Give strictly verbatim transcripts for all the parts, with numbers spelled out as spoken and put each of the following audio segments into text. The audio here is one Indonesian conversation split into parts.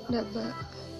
double.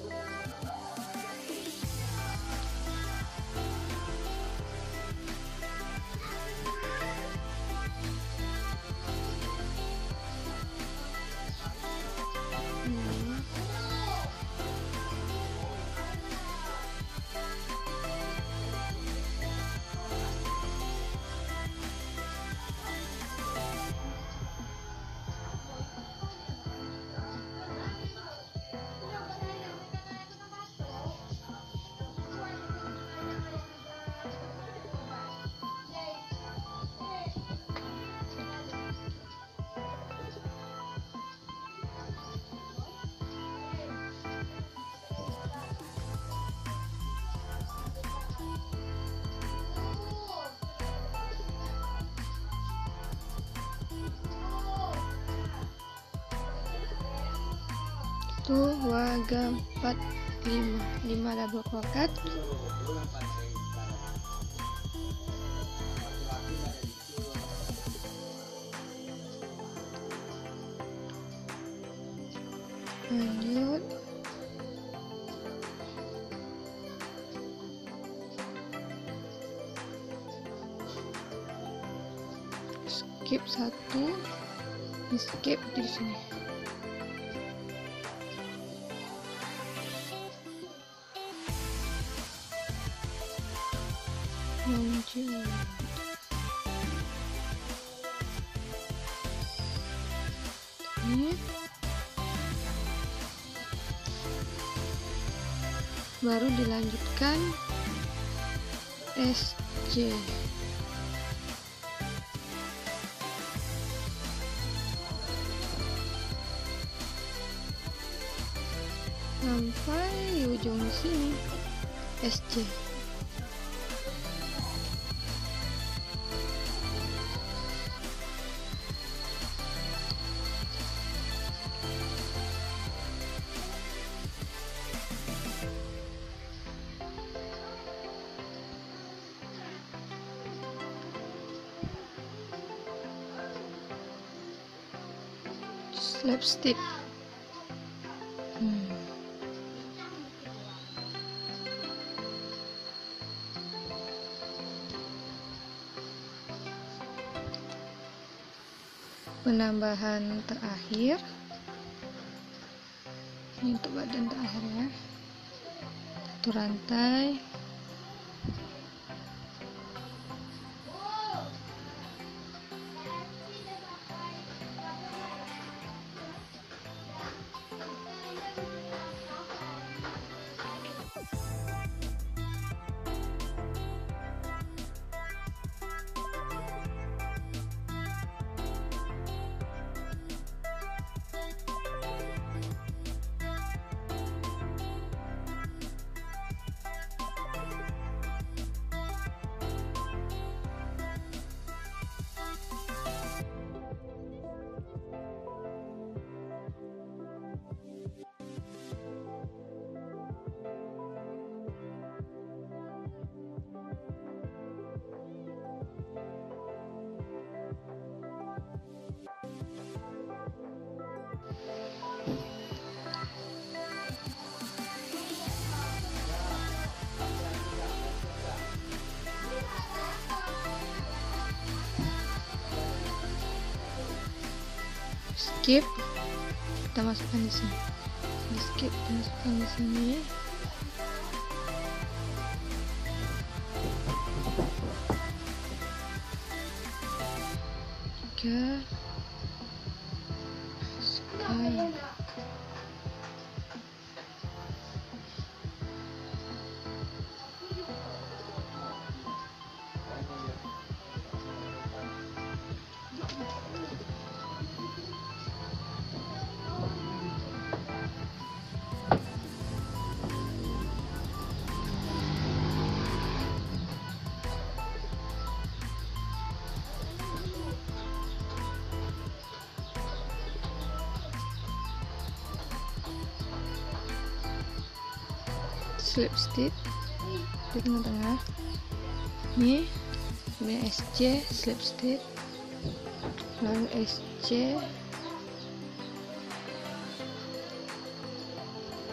Dua, tiga, empat, lima, lima double kroket. Lanjut skip satu, skip di sini. Lanjut ini baru dilanjutkan S J sampai di ujung sini S J. Slip stitch. Hmm. Penambahan terakhir ini untuk badan terakhir ya, satu rantai, skip, kita masukkan di sini, di skip kita masukkan di sini. Tiga, masukkan. Slip stitch di tengah-tengah. Ini ini S J slip stitch, lalu S J,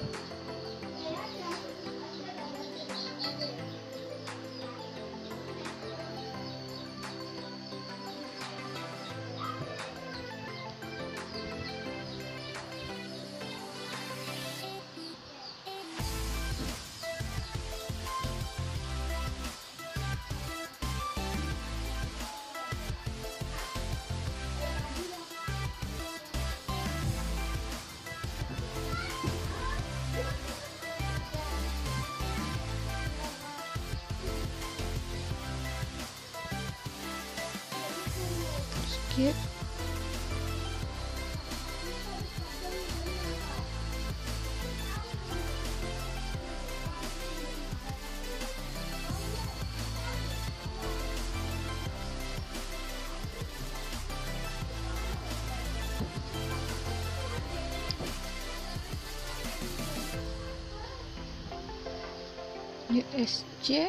skip. U S C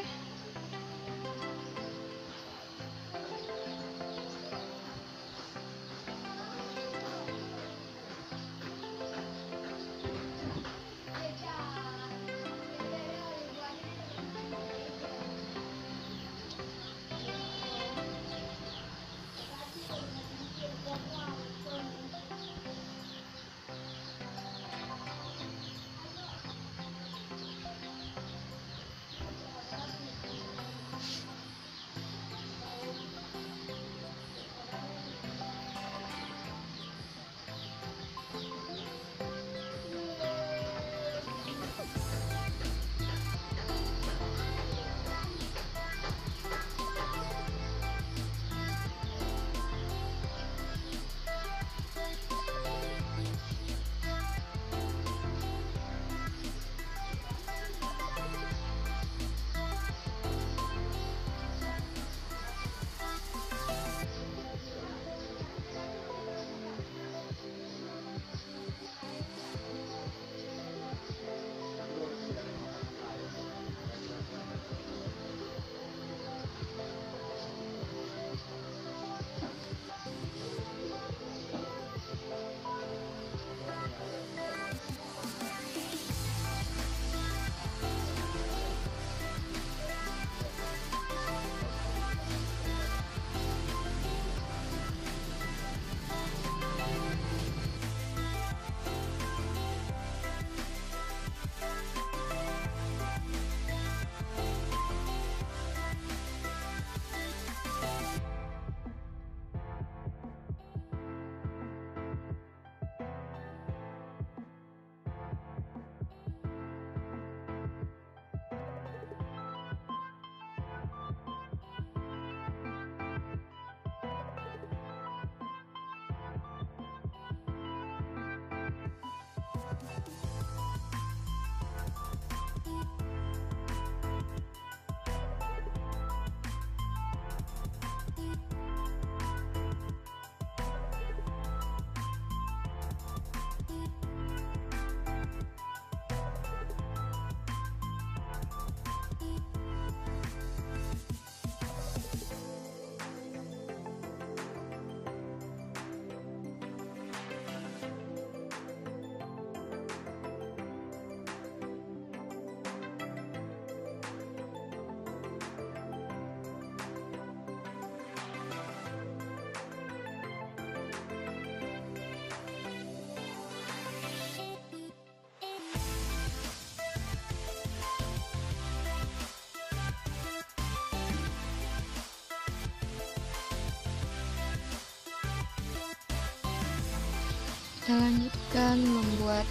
kita lanjutkan membuat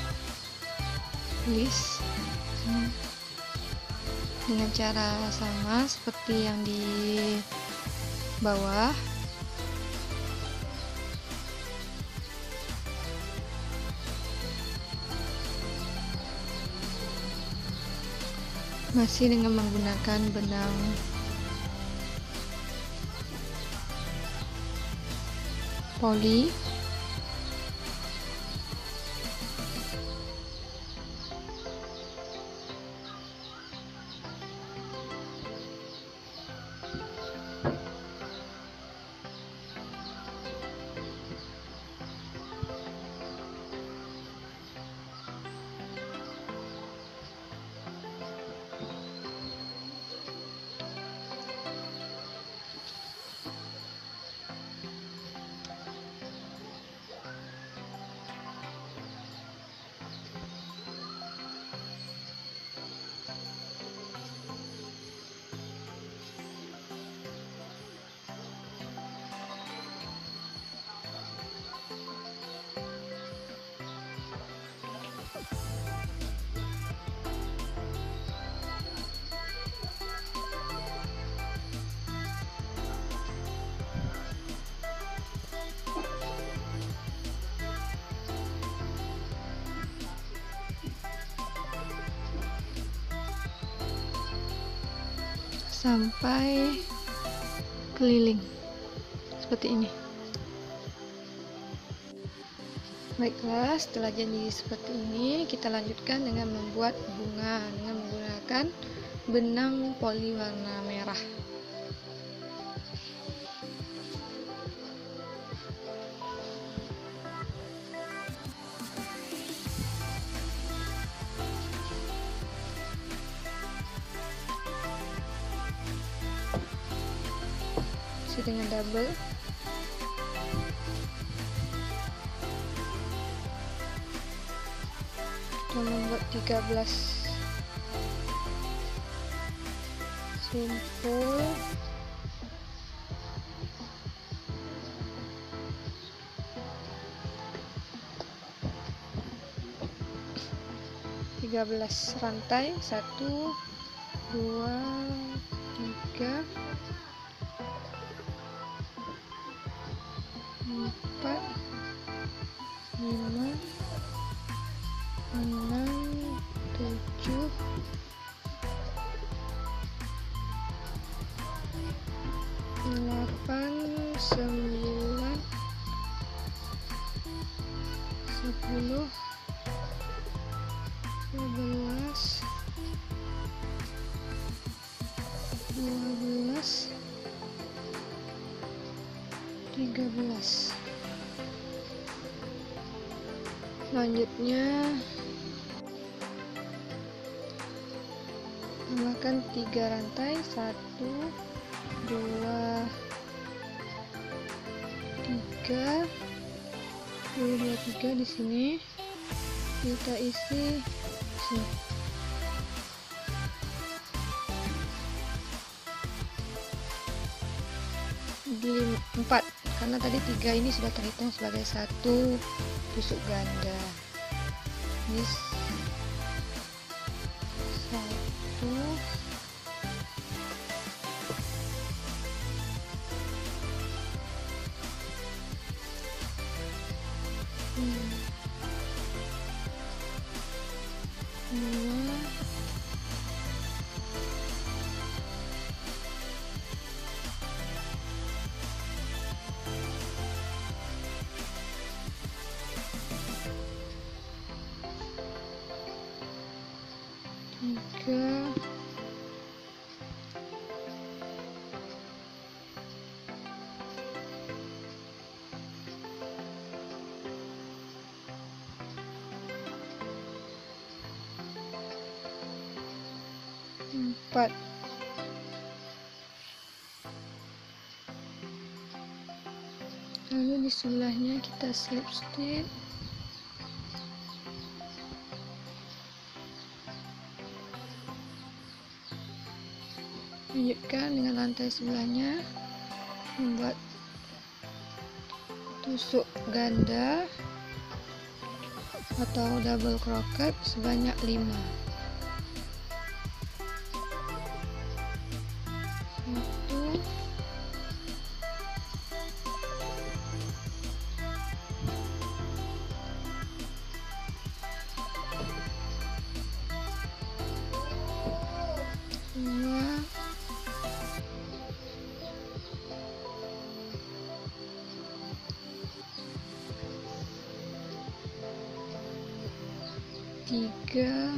list dengan cara sama seperti yang di bawah. Masih dengan menggunakan benang poli. sampai keliling seperti ini. Baiklah, setelah jadi seperti ini, kita lanjutkan dengan membuat bunga dengan menggunakan benang poli warna merah. Isi dengan double. Kita membuat tiga belas simpul tiga belas rantai, satu dua tiga empat lima enam tujuh delapan sembilan sepuluh sebelas dua belas tiga belas. Selanjutnya tambahkan tiga rantai, satu dua tiga dua dua tiga. Di sini kita isi sini. Di empat, karena tadi tiga ini sudah terhitung sebagai satu tusuk ganda. Ini satu hmm. dua tiga empat. Lalu di sebelahnya kita slip stitch. Lanjutkan dengan rantai sebelahnya, membuat tusuk ganda atau double crochet sebanyak lima. Satu, dua, tiga,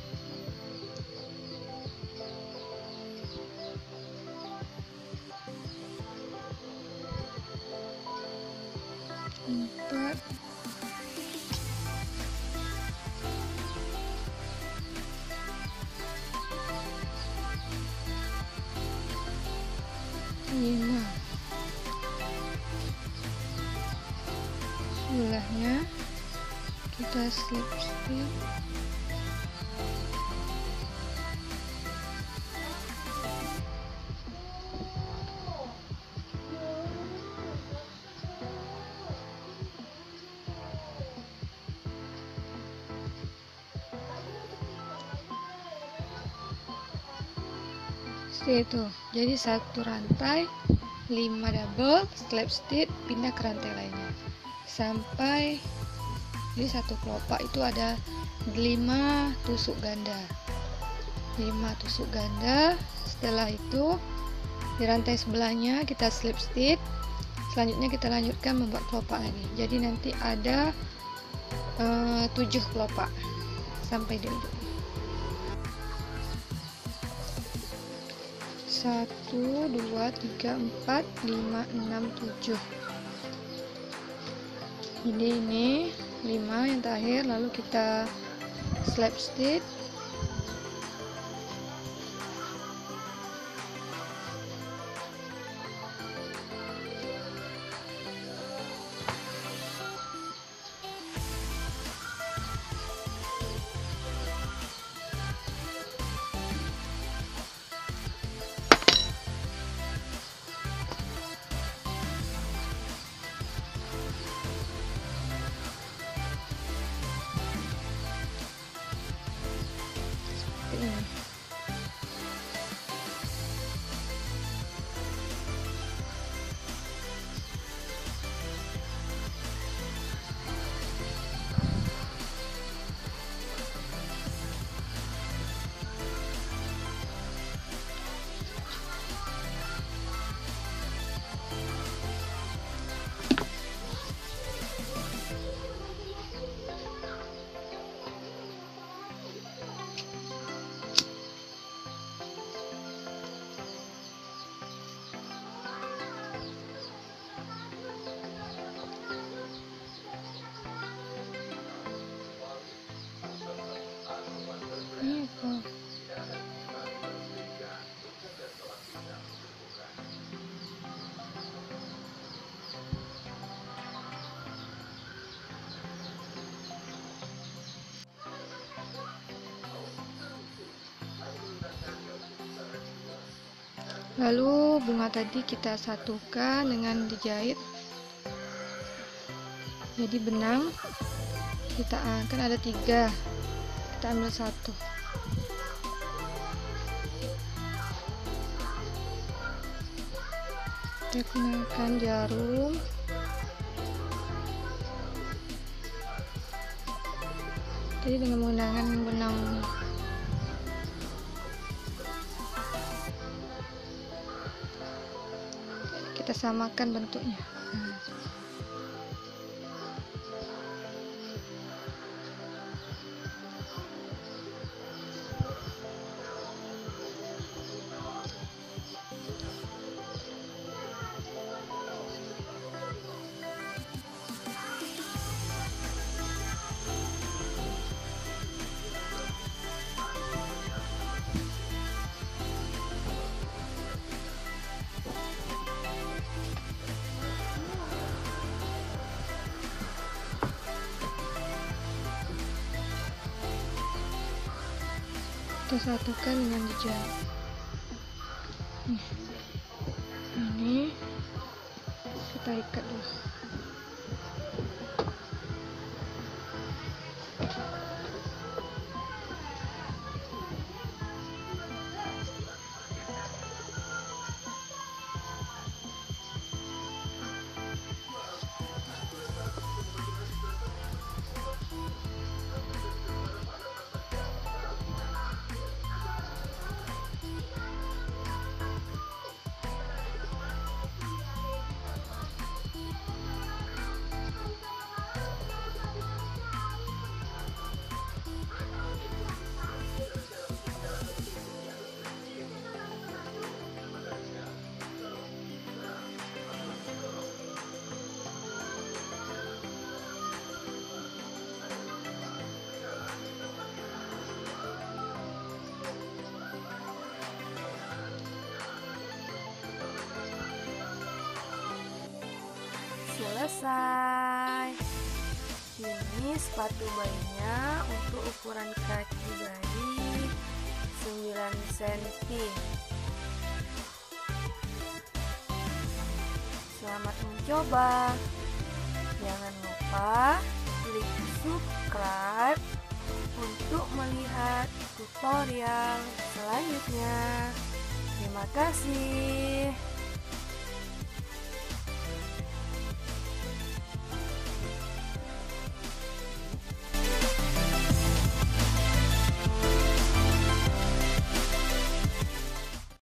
empat, lima. Sebelahnya kita slip stitch. Seperti itu. Jadi satu rantai, lima double slip stitch, pindah ke rantai lainnya sampai di satu kelopak itu ada lima tusuk ganda. lima tusuk ganda, Setelah itu di rantai sebelahnya kita slip stitch. Selanjutnya kita lanjutkan membuat kelopak lagi. Jadi nanti ada uh, tujuh kelopak sampai di ujung. Satu, dua, tiga, empat, lima, enam, tujuh. Jadi ini lima yang terakhir, lalu kita slip stitch. Ini. Lalu bunga tadi kita satukan dengan dijahit. Jadi benang kita akan ada tiga, kita ambil satu. Kita gunakan jarum. Jadi dengan menggunakan benang kita samakan bentuknya. Nah. Kita satukan dengan dijahit. Nih. Ini kita ikat dulu. Selesai. Ini sepatu bayinya untuk ukuran kaki bayi sembilan sentimeter. Selamat mencoba. Jangan lupa klik subscribe untuk melihat tutorial selanjutnya. Terima kasih.